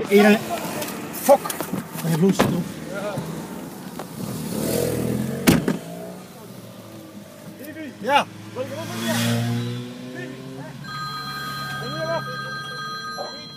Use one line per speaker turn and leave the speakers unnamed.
Ene. Fok. En je bloed zit op. Ja. Wil je erop? Ja.